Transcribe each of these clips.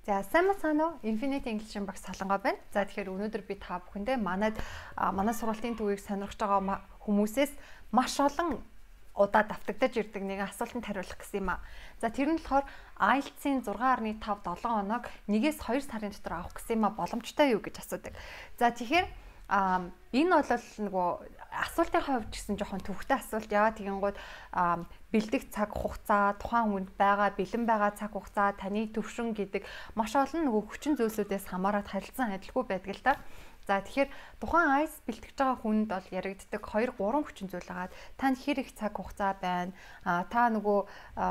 За сайн байна уу? Infinity English багш Солонгой байна. За тэгэхээр өнөөдөр би та бүхэндээ манай сургалтын төвийг сонирхож байгаа хүмүүсээс маш олон удаа давтагдаж ирдэг нэгэн асуултанд хариулах гэсэн юм аа. За тэр нь болохоор IELTS-ийн 6.5 7 оног 1-2 сарын дотор авах гэсэн юм аа боломжтой юу гэж асуудаг. За тэгэхээр энэ бол нөгөө асуултын хувьд гэсэн жоохон төвхтэй асуулт яа тэгэнгүүт бэлдэх цаг хугацаа, тухайн хүнд байгаа бэлэн байгаа цаг хугацаа, таны төвшин гэдэг маш олон нөгөө хүчин зүйлсүүдээс хамаарат харилцан адилгүй байдаг л та. За тэгэхээр тухайн IELTS бэлтгэж байгаа хүнд бол яригддаг 2-3 хүчин зүйл байгаа. Танд хэр их цаг хугацаа байна? Та нөгөө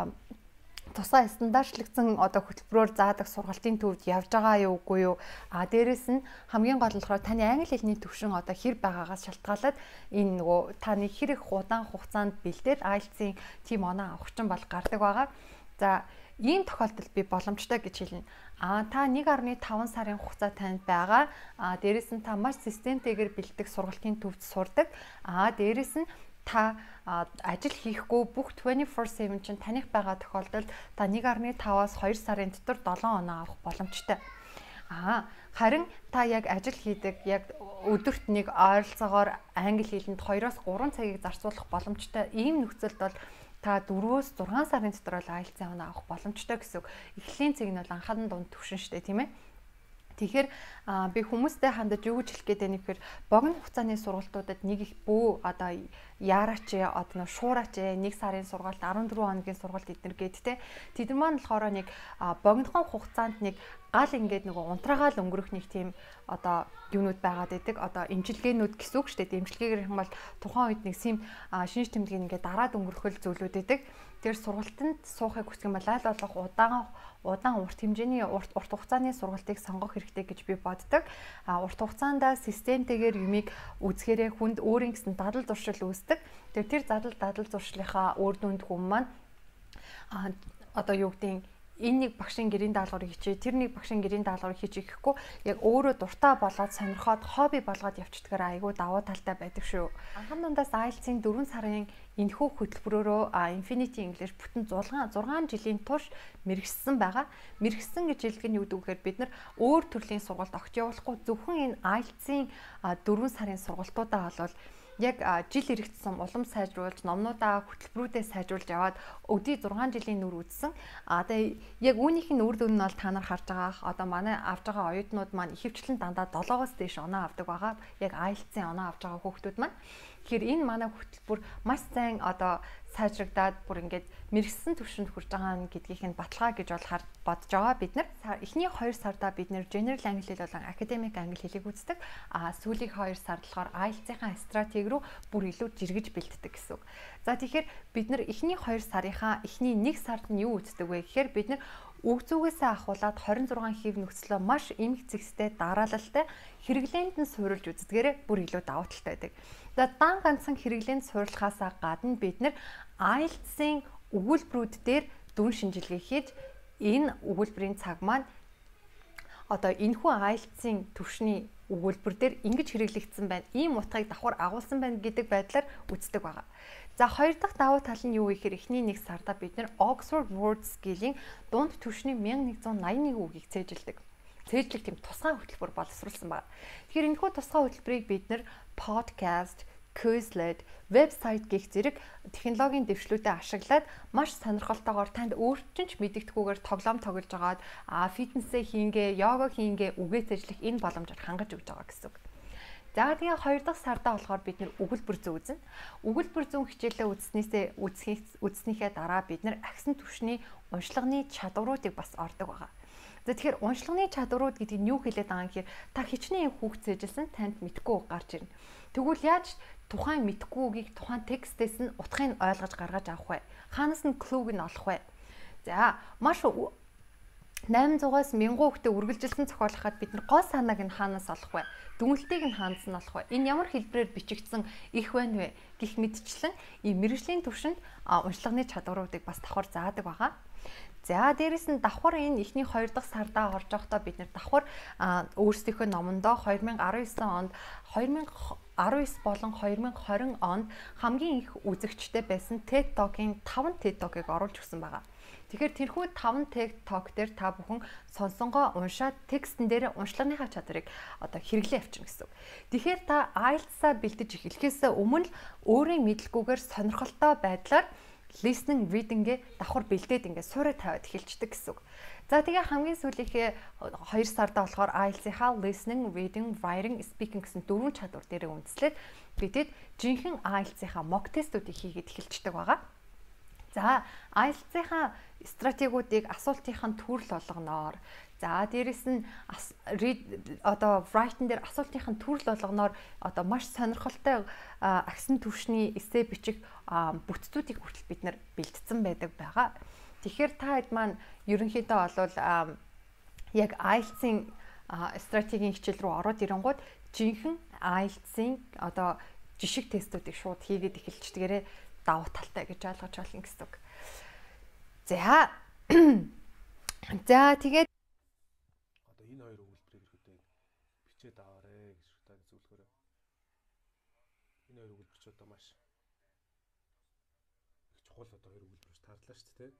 тусгай стандартлагдсан хөтөлбөрөөр заадаг сургалтын төвд явж байгаа юу үгүй юу? Дээрэс нь хамгийн гол нь болохоор таны англи хэлний төвшин хэр байгаагаас шалтгаалаад энэ нөгөө таны хэр их удаан хугацаанд бэлдээд IELTS-ийн тийм оноо авах чинь бол гардаг байгаа. За ийм тохиолдолд би боломжтой гэж хэлнэ. Та 1.5 сарын хугацаа танд байгаа. Дээрэс нь та маш системтэйгээр бэлдэх сургалтын төвд сурдаг. Дээрэс нь та ажил хийхгүй бүх 24/7 чинь таних байгаа тохиолдолд та 1.5-аас 2 сарын дотор 7 оноо авах боломжтой. Харин та яг ажил хийдэг, яг өдөрт нэг ойролцоогоор англи хэлэнд 2-3 цагийг зарцуулах боломжтой. Ийм нөхцөлд бол та 4-6 сарын дотор IELTS-ийн оноо авах боломжтой гэсэн үг. Эхлэлийн цэг нь бол анхаарал дунд төвшин шүү дээ, тийм ээ. Тэгэхээр би хүмүүстэй хандаж юу гэж хэлэх гээд байна гэхээр богино хугацааны сургалтуудад нэг их яараач шуураач 1 сарын сургалт 14 хоногийн сургалт эднэр гээд те тэд маань болохоор нэг богинохон хугацаанд нэг гал ингээд нөгөө унтраагаал өнгөрөх нэг тийм юунууд байгаад байдаг имчилгээнүүд гэсэн үг шүү дээ. Имчилгээгээр юм бол тухайн үед нэг шинж тэмдгийг ингээд дараад өнгөрөхөл зүйлүүд байдаг. Тэр сургалтанд суухыг хүсэх юм бол аль болох удаан урт хэмжээний урт хугацааны сургалтыг сонгох хэрэгтэй гэж би боддог. Урт хугацаанд системтэйгээр юмыг үзэхээрээ хүнд өөрийн гэсэн дадал зуршил үүсдэг. Тэр дадал зуршлынхаа үр дүнд хүн маань энэ нэг багшийн гэрийн даалгаврыг хичээ, тэр нэг багшийн гэрийн даалгаврыг хичээх гэхгүй яг өөрөө дуртай болоод сонирхоод хобби болгоод явчихдгаар айгүй давуу талтай байдаг шүү. Анхан дундаас IELTS-ийн 4 сарын энэхүү хөтөлбөрөөрөө Infinity English бүтэн 6 жилийн турш мэргэжсэн байгаа. Мэргэжсэн гэж хэлэх нь юу гэхээр бид нар өөр төрлийн сургалт огт явуулахгүй зөвхөн энэ IELTS-ийн 4 сарын сургалтуудаа болвол яг жил хэрэгцсэн улам сайжруулж, номнуудаа хөтөлбөрүүдэд сайжруулж яваад өдий 6 жилийн нүр үзсэн. Яг үүнийх нь үр дүн нь бол та нар харж байгаа. Манай авж байгаа оюутнууд маань ихэвчлэн дандаа 7-оос дээш оноо авдаг байгаа. Яг IELTS-ийн оноо авж байгаа хүүхдүүд маань. Тэгэхээр энэ манай хөтөлбөр маш сайн сайжрагдаад бүр ингээд мэрэгсэн төвшөнд хүрж байгаа гэдгийг нь баталгаа гэж бодож байгаа. Бид нар эхний 2 сарда бид нэр general англи хэл болон academic англи хэлийг үздэг. Сүүлийн 2 сард болохоор IELTS-ийн стратеги рүү бүр илүү жиргэж бэлддэг гэсэн үг. За тэгэхээр бид нар эхний 2 сарынхаа эхний 1 сард нь юу үздэг вэ гэхээр бид нар үг зүгээсээ ахуулаад 26 хэв нөхцлөө маш эмх зэгстэй дараалалтай хэрэглээнд нь суурилж үздэгээрээ бүр илүү давуу талтай байдаг. За дан ганцхан хэрэглээнд суурилахаасаа гадна бид нар IELTS-ийн өгүүлбэрүүд дээр дүн шинжилгээ хийж энэ өгүүлбэрийн цаг маань энэхүү IELTS-ийн төвшний өгүүлбэр дээр ингэж хэрэглэгдсэн байна. Ийм утгыг давхар агуулсан байна гэдэг байдлаар үздэг байгаа. За хоёр дахь давуу тал нь юу вэ гэхээр эхний 1 сарда бид нэр Oxford Word Skill-ийн дунд түвшний 1181 үгийг цээжилдэг. Цээжлэх тийм тусгай хөтөлбөр боловсруулсан байна. Тэгэхээр энэхүү тусгай хөтөлбөрийг бид нэр podcast, Quizlet, вебсайт гэх зэрэг технологийн дэвшлүүдэд ашиглаад маш сонирхолтойгоор танд өөрчн ч мэддэхгүйгээр тоглоом тоглож агаад фитнесээ хийнгээ, йога хийнгээ үгээ цээжлэх энэ боломжоор хангаж өгч байгаа гэсэн үг. За тэгээ 2 дахь сардаа болохоор бид нэр өгүүлбэр зүй үзнэ. Өгүүлбэр зүүн хичээлээ үзснийхээ дараа бид нэр агсан түвшний уншлагын чадваруудыг бас ордог байгаа. За тэгэхээр уншлагын чадварууд гэдэг нь юу хэлээд байгаа юм гэхээр та хичнээн хүүхд цээжилсэн танд мэдгүй гарч ирнэ. Тэгвэл яаж тухайн мэдгүй үгийг тухайн текстээс нь утгыг ойлгож гаргаж авах вэ? Хаанаас нь клүүг нь олох вэ? За маш 800-аас 1000 хүүхдэд үргэлжилсэн зохиолоход бид нар гол санааг нь хаанаас олох вэ? Дүнэлтийг нь хаанаас нь олох вэ? Энэ ямар хэлбэрээр бичигдсэн их байна вэ? Гэх мэтчлэн ийм мэргэжлийн төвшөнд уншлагын чадваруудыг бас давхар заадаг байгаа. За дээрэс нь давхар энэ эхний 2 дахь сардаа орж явахдаа бид нэр давхар өөрсдийнхөө номондоо 2019 онд 2019 болон 2020 онд хамгийн их үзэгчтэй байсан TED Talk-ийн 5 TED Talk-ыг оруулж өгсөн байгаа. Тэгэхээр тэрхүү 5 TED Talk дээр та бүхэн сонсонгоо уншаад текстэн дээр уншлагынхаа чадварыг одоо хэрэглээ авчирна гэсэн үг. Тэгэхээр та IELTS-аа бэлдэж эхлэхээс өмнө өөрийн мэдлгүйгээр сонирхолтой байдлаар listening, reading-гээ давхар бэлдээд ингээд суурь тавиад эхэлждэг гэсэн үг. За тэгээ хамгийн сүүлийнхээ 2 сарда болохоор IELTS-ийнхаа listening, reading, writing, speaking гэсэн 4 чадвар дээр үндэслээд бидэд жинхэнэ IELTS-ийнхаа mock test-үүдийг хийгээд эхэлждэг байгаа. За IELTS-ийнхаа стратегиудыг асуултынхаа төрөл болгоноор за дээрэс нь одоо writing дээр асуултынхаа төрөл болгоноор одоо маш сонирхолтой агсан түвшний эссе бичих бүтцүүдийг хүртэл бид нар бэлдсэн байдаг байгаа. Тэгэхээр та хэд маань ерөнхийдөө болвол яг IELTS-ийн стратегийн хичээл рүү ороод ирэнгууд жинхэнэ IELTS-ийн одоо жишг тестүүдийг шууд хийгээд эхэлчихдгээрээ давуу талтай гэж ойлгож байна гэсэн үг. За. За тэгээд одоо энэ хоёр өгүүлбэрийг ихэдээ бичээд аваарэ гэж та зөвлөхөөрэй. Энэ хоёр өгүүлбэр ч одоо маш их чухал одоо хоёр өгүүлбэрч таарлаа шүү дээ.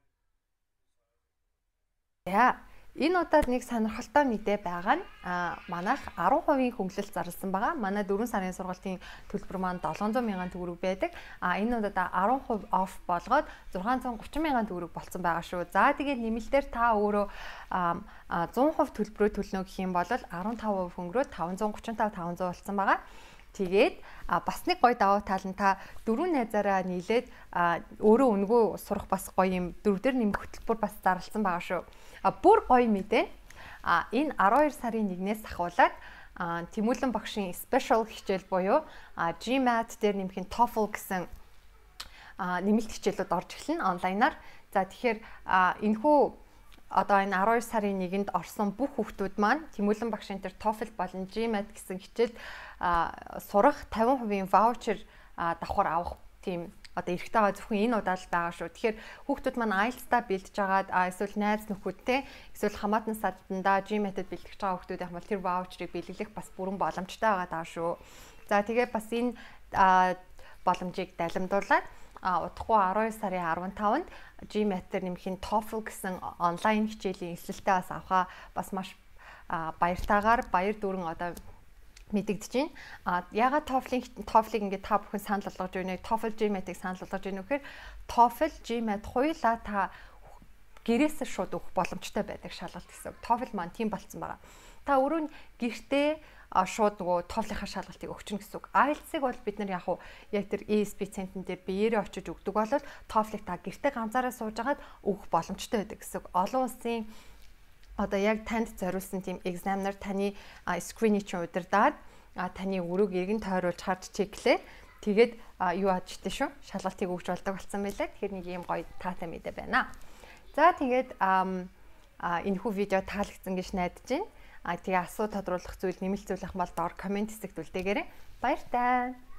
За. Энэ удаад нэг сонирхолтой мэдээ байгаа нь манайх 10% хөнгөлөлт зарласан байгаа. Манай 4 сарын сургалтын төлбөр маань 700 мянган төгрөг байдаг. Энэ удаад 10% off болгоод 630 мянган төгрөг болцсон байгаа шүү. За тэгээд нэмэлтээр та өөрөө 100% төлбөрөө төлнө гэх юм бол 15% хөнгөрөө 535 500 болцсон байгаа. Тэгээд бас нэг гоё давуу тал нь та 4 найзаараа нийлээд өөрөө өнгөө сурах бас гоё юм 4 дээр нэмэх хөтөлбөр бас зарласан байгаа шүү. Бүр гоё мэдээ. Энэ 12 сарын 1-ээс ахуулаад Тэмүүлэн багшийн special хичээл буюу GMAT дээр нэмэх TOEFL гэсэн нэмэлт хичээлүүд орж эхэлнэ онлайнаар. За тэгэхээр энэхүү одоо энэ 12 сарын 1-нд орсон бүх хүүхдүүд маань Тэмүүлэн багшийн тэр TOEFL болон GMAT гэсэн хичээлд сурах 50% ваучер давхар авах тийм одоо эрэхтэй байгаа зөвхөн энэ удаа л байгаа шүү. Тэгэхээр хүүхдүүд маань IELTS-таа бэлдэж байгаад эсвэл найз нөхөдтэй эсвэл хамаатан саддандаа GMAT-д бэлтгэж байгаа хүүхдүүд яг бол тэр ваучерыг биелүүлэх бас бүрэн боломжтой байгаа даа шүү. За тэгээ бас энэ боломжийг далимдуулаад удахгүй 12 сарын 15-нд GMAT-ээр нэмэх TOEFL гэсэн онлайн хичээлийн эсэлтээ бас авахаа бас маш баяртайгаар баяр дүүрэн одоо мэдэгдэж байна. Ягаад TOEFL-ыг ингээд та бүхэн санал болгож байна вэ? TOEFL GMAT-ыг санал болгож байна вэ гэхээр TOEFL GMAT хоёулаа та гэрээсээ шууд өгөх боломжтой байдаг шалгалт гэсэн. TOEFL маань тийм болцсон байгаа. Та өөрөө нь гэртээ шууд нөгөө TOEFL-ийнхаа шалгалтыг өгчнө гэсэн үг. IELTS-ыг бол бид нар яг тэр ESP центр дээр биеэрээ очиж өгдөг бол TOEFL-ыг та гэртээ ганцаараа сууж агаад өгөх боломжтой байдаг гэсэн. Олон улсын одоо яг танд зориулсан тийм examiner таны screen-ийг чинь удирдаад таны өрөөг эргэн тойруулж харж чеклээ. Тэгээд юу аажтай шүү. Шалгалтыг өгч болдог болсон байлаа. Тэгэхээр нэг юм гоё таатай мэдээ байна. За тэгээд энэхүү видео таалагдсан гэж найдаж байна. Тэгээ асуу тодруулах зүйл, нэмэлт зүйл ах бол доор комент хэсэгт үлдээгээрэй. Баяр таа.